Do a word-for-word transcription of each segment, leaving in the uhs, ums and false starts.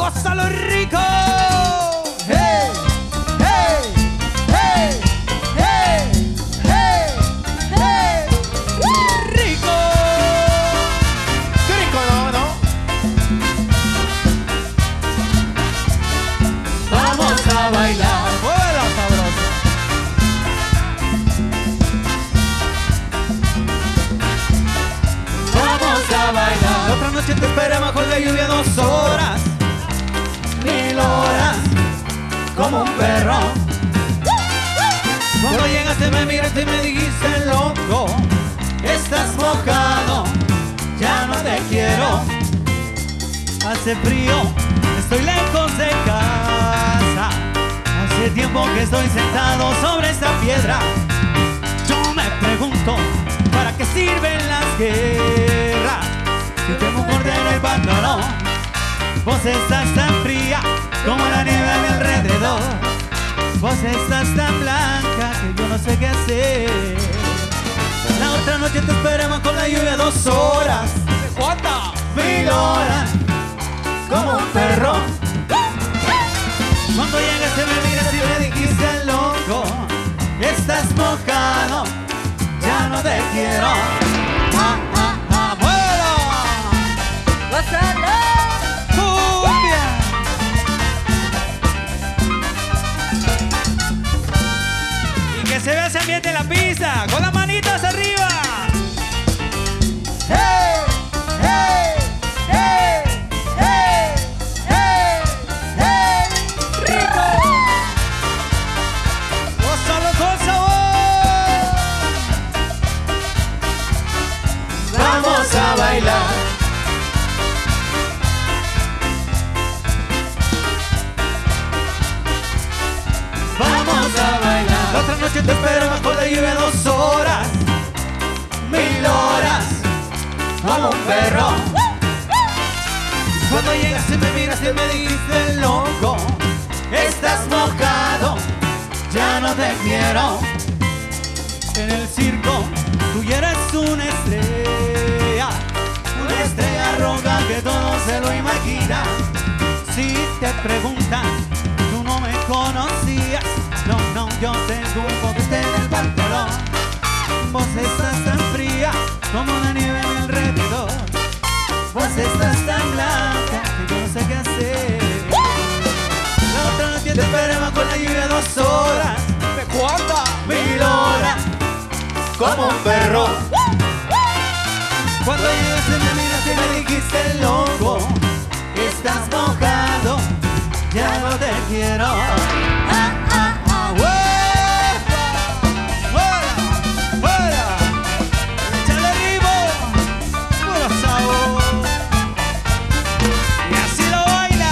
¡Gózalo rico! ¡Hey! ¡Hey! ¡Hey! ¡Hey! ¡Hey! ¡Hey! ¡Rico! ¡Qué rico, no, no! Vamos a bailar. ¡Vuela, sabroso! Vamos a bailar. La otra noche te esperé bajo la lluvia dos horas, Mil horas como un perro. cuando llegaste me miraste y me dijiste loco, Estás mojado, ya no te quiero. hace frío, estoy lejos de casa, hace tiempo que estoy sentado sobre esta piedra. Yo me pregunto, ¿para qué sirven las guerras? Si tengo un corte en el pantalón, vos estás tan fría como la nieve a mi alrededor. Vos estás tan blanca que yo no sé qué hacer. La otra noche te esperamos con la lluvia dos horas. ¿Cuántas? Mil horas como un perro. Cuando llegaste me miras y me dijiste loco, Estás mojado, ya no te quiero. ah, ah, ah, ¡vuela! ¡Gózalo! ¡Cumbia! Y que se vea ese ambiente en la pista, con las manitas arriba. ¡Hey! ¡Hey! ¡Hey! ¡Hey! ¡Hey! ¡Hey! ¡Rico! ¡Gózalo con sabor! Vamos a bailar. Vamos a La bailar. otra noche te espero bajo la lluvia dos horas. Mil horas como un perro. Cuando llegaste me miraste y me dijiste loco, Estás mojado, ya no te quiero. en el circo tú ya eres una estrella, Una estrella roja que todo se lo imagina. si te preguntan, tú no me conocías. No, no, yo tengo un poquete en el pantalón. Vos estás tan fría como la nieve a mi alrededor. Vos estás tan blanca que yo no sé qué hacer. La otra noche te esperaba con la lluvia dos horas. ¿De cuántas? Mil horas como un perro. Cuando llegaste me miraste y me dijiste loco, Estás mojado, ya no te quiero. ah, ah, ah, ¡huepa! ¡Fuera! ¡Fuera! ¡Échale ritmo! ¡Puro sabor! Y así lo baila.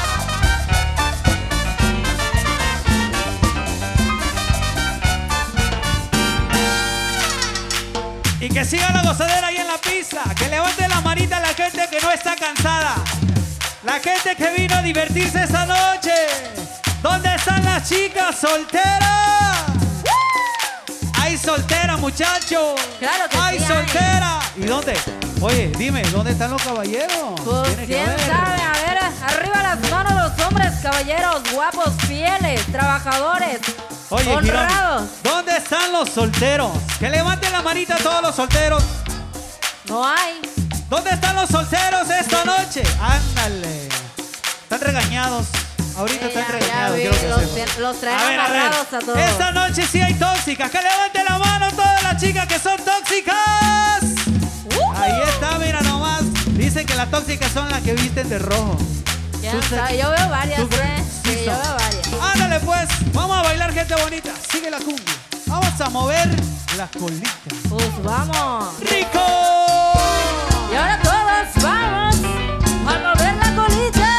Y que siga la gozadera ahí en la pista. Que levante la manita la gente que no está cansada. La gente que vino a divertirse esta noche. ¿Dónde están las chicas solteras? Hay soltera, muchachos. Claro que hay sí hay. soltera. ¿Y dónde? Oye, dime, ¿dónde están los caballeros? Pues Tiene que quién haber. sabe, a ver, arriba las manos los hombres, caballeros, guapos, fieles, trabajadores, Oye, Girón, honrados. ¿dónde están los solteros? Que levanten la manita todos los solteros. No hay. ¿Dónde están los solteros esta noche? Ándale. Están regañados. Ahorita Eh, están ya- ya regañados. vi, quiero que los, sepan. ten- los traen A ver, a ver. amarrados a todos. Esta noche sí hay tóxicas. Que levanten la mano todas las chicas que son tóxicas. Uh-huh. Ahí está, mira nomás. Dicen que las tóxicas son las que visten de rojo. Ya Tú está, sé- yo veo varias, tú- eh. sí Sí, yo son. veo varias. Ándale pues. Vamos a bailar, gente bonita. Sigue la cumbia. Vamos a mover la colita. Pues vamos. ¡Rico! Y ahora todos vamos a mover la colita.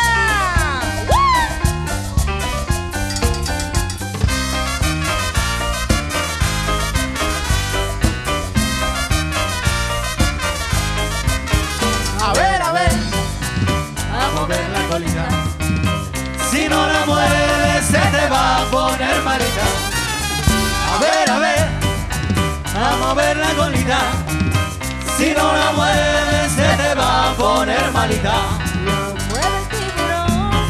A ver, a ver. A mover la colita. Si no la mueves se te va a poner malita. A ver, a ver. A mover la colita. Si no la mueves se te va a poner malita. Mueve el tiburón.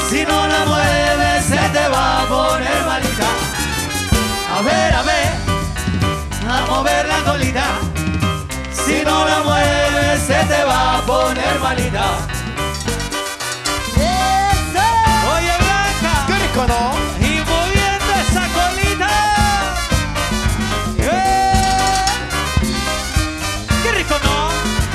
Si no la mueves se te va a poner malita. A ver, a ver, a mover la colita. Si no la mueves se te va a poner malita. Oye, Blanca. Qué rico, ¿no? Y moviendo esa colita. Yeah. Qué rico, ¿no?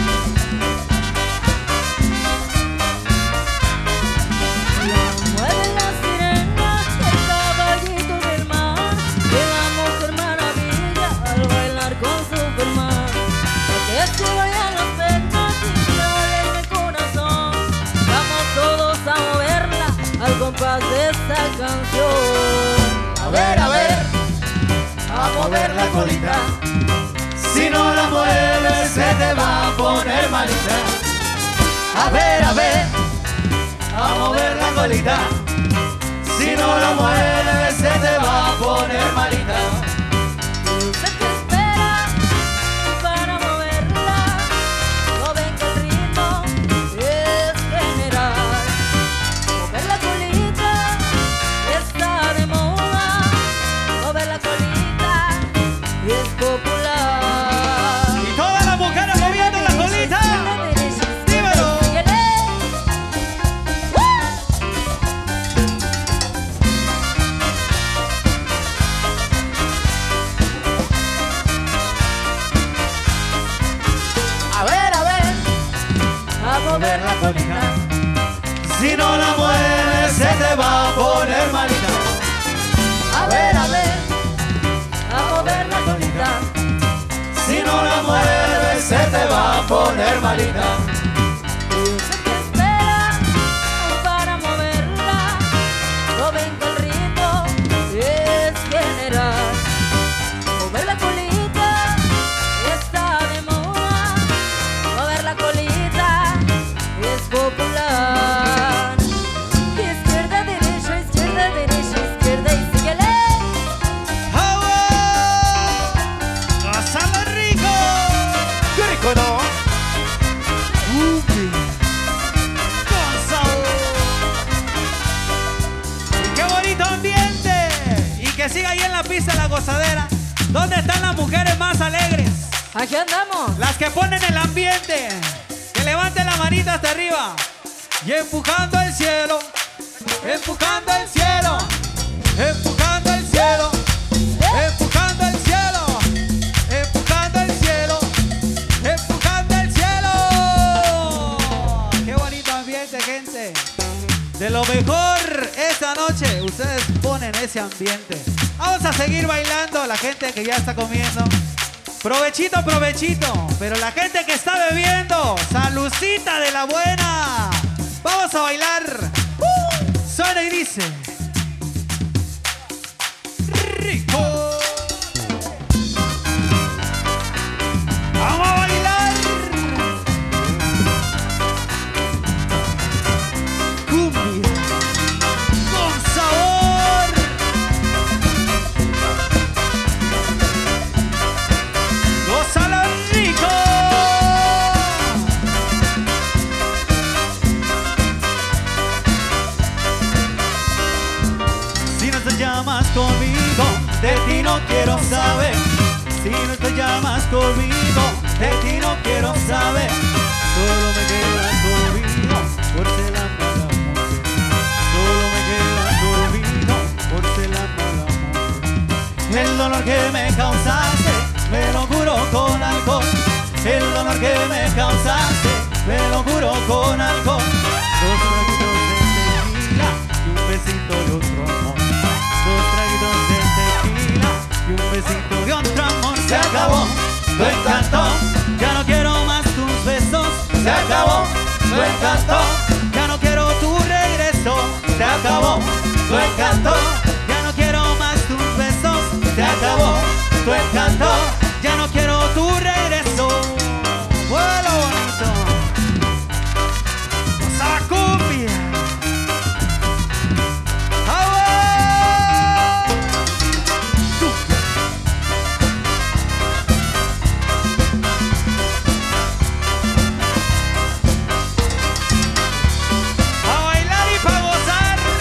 Mueve la sirena, el caballito del mar, y la mujer maravilla al bailar con Superman. Que se vayan las penas y se alegre el corazón. Vamos todos a moverla al compás de esta canción. A ver, a ver, a mover la colita. Si no la mueves se te va a poner malita. A ver, a ver, a mover la colita. Si no la mueves se te va a poner malita. Usted que espera para moverla, no ven que el ritmo es general. Mover la colita está de moda, mover la colita es popular. Y todas las mujeres moviendo la colita. Dímelo. A ver, a ver, A mover la colita. si no la mueves se te va a poner malita. A ver, a ver, A mover la colita. si no la mueves se te va a poner malita. Usted que espera para moverla, no ven que el ritmo es general. Mover la colita está de moda, mover la colita es popular. Izquierda, derecha, izquierda, derecha, izquierda y síguele. ¡Pásala rico! ¡Qué rico, no! Con sabor. Y qué bonito ambiente. Y que siga ahí en la pista la gozadera. ¿Dónde están las mujeres más alegres? Aquí andamos. Las que ponen el ambiente. Que levanten la manita hasta arriba. Y empujando el cielo. Empujando el cielo. Empujando el cielo. Empujando el cielo. Empujando el cielo. Empujando el cielo. Qué bonito ambiente, gente. De lo mejor esta noche. Ustedes ponen ese ambiente. Vamos a seguir bailando. La gente que ya está comiendo. Provechito, provechito. Pero la gente que está bebiendo, salucita de la buena. Vamos a bailar. Uh, suena y dice. Rico. Vamos a bailar. Cumbia. Con sabor. Gózalo rico. Si no te llamas conmigo, de ti no quiero saber. Si no te llamas conmigo, de ti no quiero saber. Solo me quedas conmigo por ser la mala mujer. Solo me quedas conmigo por ser la mala mujer. El dolor que me causaste, me lo curo con alcohol. El dolor que me causaste, me lo curo con alcohol. Dos traguitos de tequila y un besito de otro amor. Dos traguitos de tequila y un besito de otro amor. Se acabó tu encanto, ya no quiero más tus besos. Se acabó tu encanto, ya no quiero tu regreso. Se acabó tu encanto, ya no quiero más tus besos. Se acabó tu encanto, ya no quiero tu regreso. Vuelo bonito. Esa cumbia. ¡Ah! Cumbia. A bailar y pa' gozar.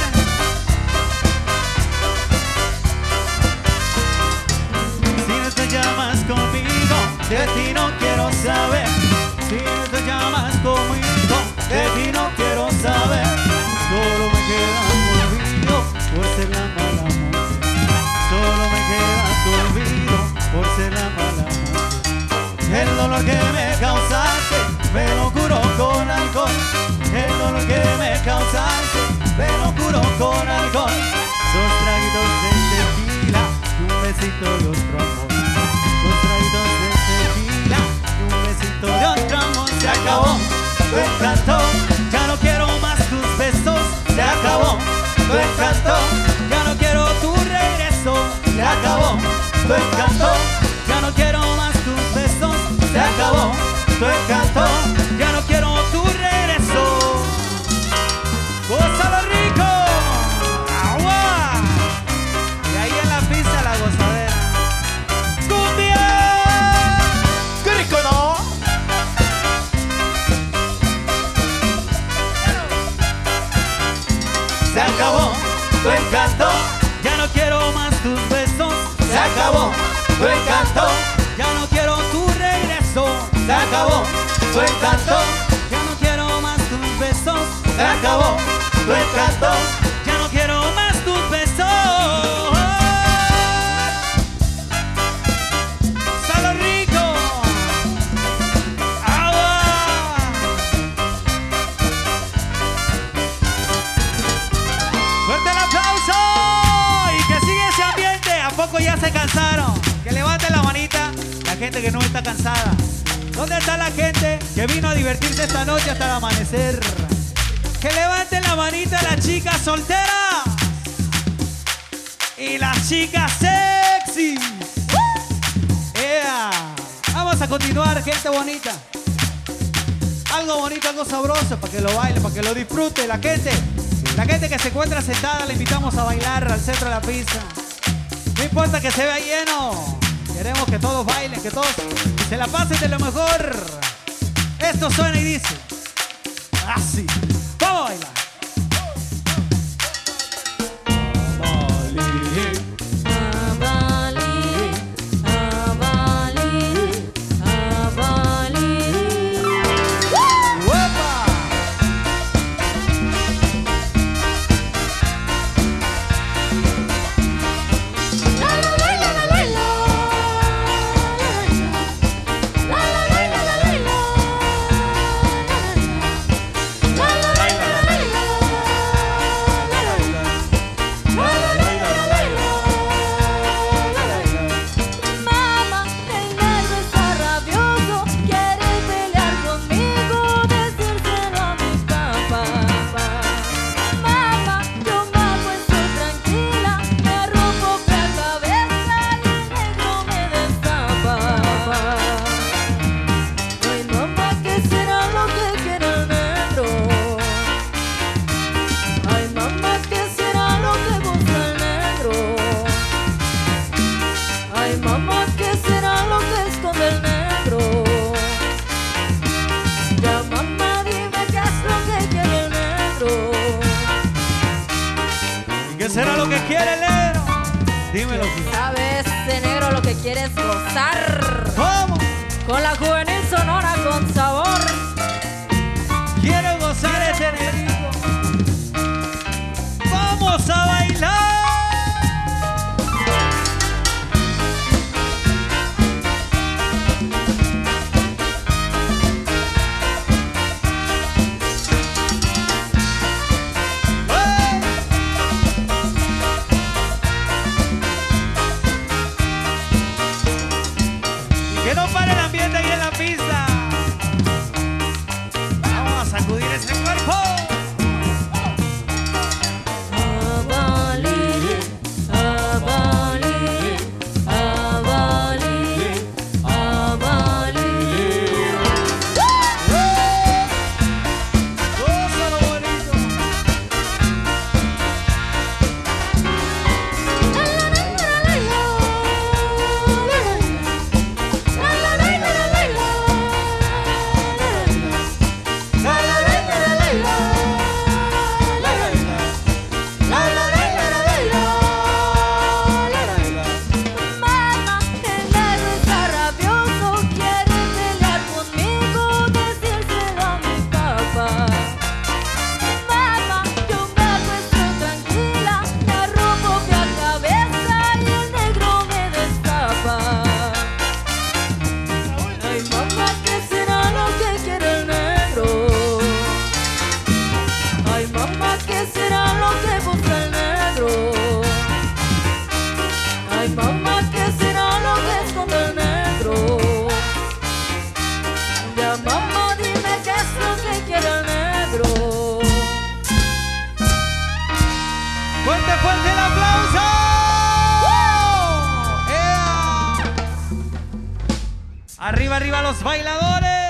alcohol, dos traguitos de tequila y un besito de otro amor. Dos traguitos de tequila y un besito de otro amor. Se acabó tu encanto, ya no quiero más tus besos. Se acabó tu encanto, ya no quiero tu regreso. Se acabó tu encanto, ya no quiero más tus besos. Se acabó tu encanto, ya no quiero tu regreso. ¡Gózalo rico! ¡Agua! Y ahí en la pista la gozadera. ¡Cumbia! ¡Qué rico, no! Se acabó tu encanto, ya no quiero más tus besos. Se acabó tu encanto, ya no quiero tu regreso. se acabó tu encanto, Ya no quiero más tus besos. se acabó tu encanto. Ya no quiero más tus besos. ¡Salo rico! ¡Agua! ¡Fuerte el aplauso! Y que siga ese ambiente. ¿A poco ya se cansaron? Que levanten la manita la gente que no está cansada. ¿Dónde está la gente que vino a divertirse esta noche hasta el amanecer? Que levanten la manita las chicas solteras y las chicas sexy. Yeah. Vamos a continuar, gente bonita. Algo bonito, algo sabroso para que lo baile, para que lo disfrute. La gente, la gente que se encuentra sentada, le invitamos a bailar al centro de la pista. No importa que se vea lleno, queremos que todos bailen, que todos se la pasen de lo mejor. Esto suena y dice así. Vamos a bailar. ¿Qué será lo que quiere el negro? Dímelo. ¿Sabes, de negro, lo que quieres gozar? ¿Cómo? Con la juvenil sonora con sabor. Quiero gozar ese negrito. ¡Vamos a bailar! Que no pare el ambiente ahí en la pista. Arriba, arriba los bailadores.